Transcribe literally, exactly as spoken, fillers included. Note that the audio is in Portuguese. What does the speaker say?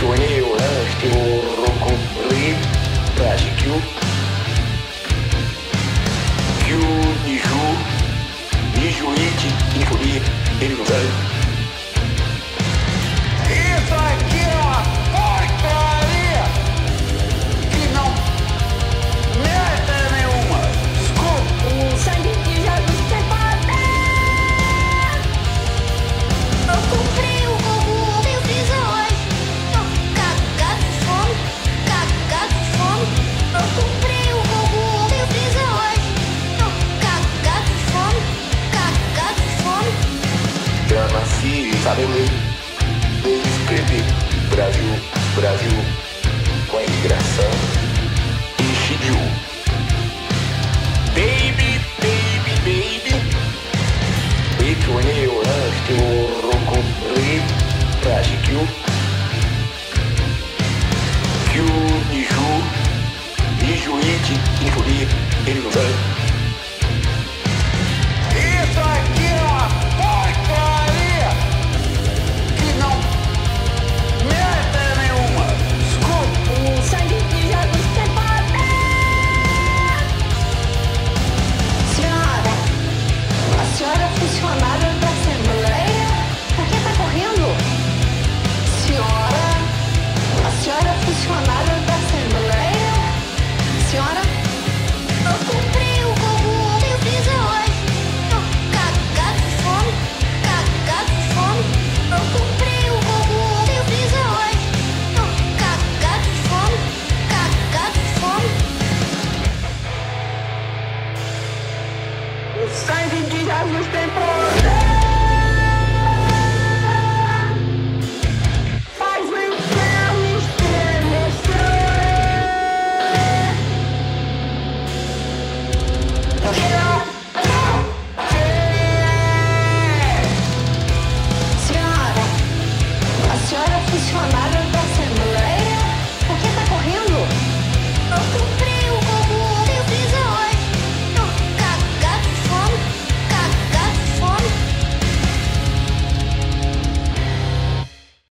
Sonhei oeste, o cumpri, pratique-o. Kyu, Niju, Nijuite, Nifuri, ele não vai. Isso aqui é uma porcaria que não merda nenhuma. Desculpa. O sangue de Jesus tem poder. Eu cumpri o como eu fiz hoje. Tô cagado de fome, cagado de fome. Eu cumpri o como eu fiz hoje. Tô cagado de fome, cagado de fome. Já nasci, sabe ler, desde escrever. Brasil, Brasil, com a imigração. Enchidiu. Baby, baby, baby. E sonhei oeste, o cumpri, pratique-o. Kyu, Niju, Nijuite, Nifuri, ele não vai. Isso aqui é uma porcaria que não merda nenhuma. Desculpa. O sangue de Jesus tem poder. Senhora, a senhora é funcionária da Assembleia? Por que tá correndo? Senhora, a senhora é funcionária da Assembleia? Senhora, eu cumpri o como eu fiz hoje. Tô cagado de fome, cagado de fome. Eu cumpri o como eu fiz hoje. Tô cagado de fome, cagado de fome. O sangue de Jesus tem poder.